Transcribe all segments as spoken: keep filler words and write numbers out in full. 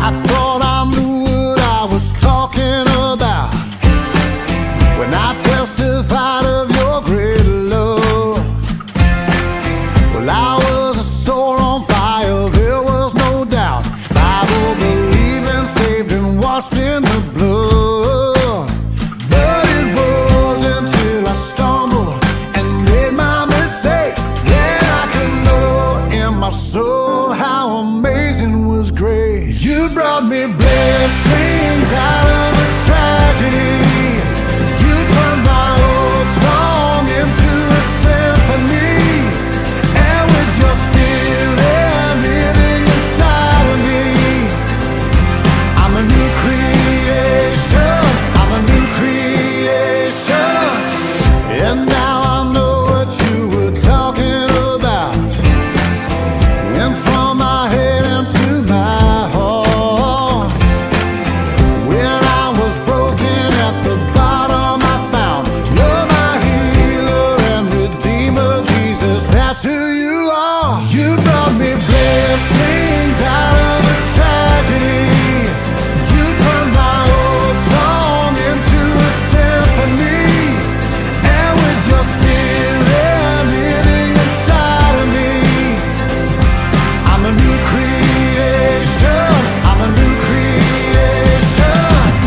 I thought I knew what I was talking about when I testified of your great love. Well, I was a soul on fire, there was no doubt. Bible believing, saved and washed in the blood. But it was until I stumbled and made my mistakes that I could know in my soul how amazing was grace. You brought me blessings out of a tragedy. You turned my old song into a symphony. And with your spirit living inside of me, I'm a new creation, I'm a new creation. And now I know what you were talking about. Went from my head into my heart. When I was broken at the bottom, I found you're my healer and redeemer, Jesus, that's who you are. You brought me blessings out of a tragedy. You turned my old song into a symphony. And with your spirit living inside of me, I'm a new creation, I'm a new creation.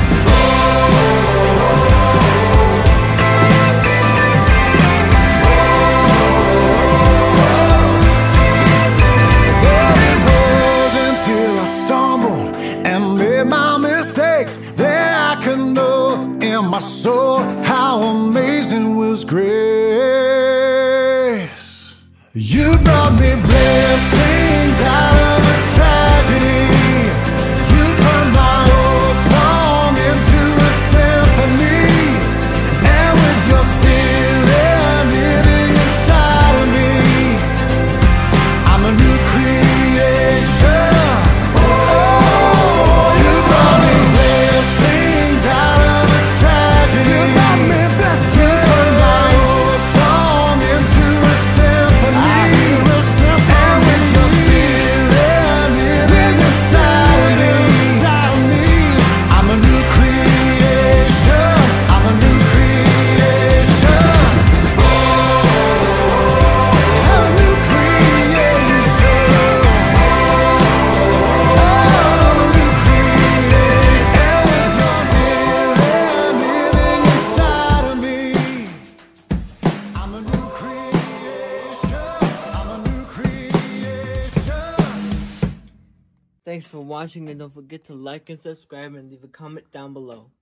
But it was until I stumbled and made my mistakes that I could know in my soul how amazing was grace. You brought me blessings out of a tragedy. You turned my old song into a symphony. And with your spirit living inside of me, I'm a new creation. Oh, you brought me blessings out of a tragedy. You brought me blessings. You turned my old song into a symphony. And with your spirit living inside of me, I'm a new creation, I'm a new creation. Oh, I'm a new creation. Oh, I'm a new creation. And with your spirit living inside of me, I'm a new creation, I'm a new creation. Thanks for watching, and don't forget to like and subscribe and leave a comment down below.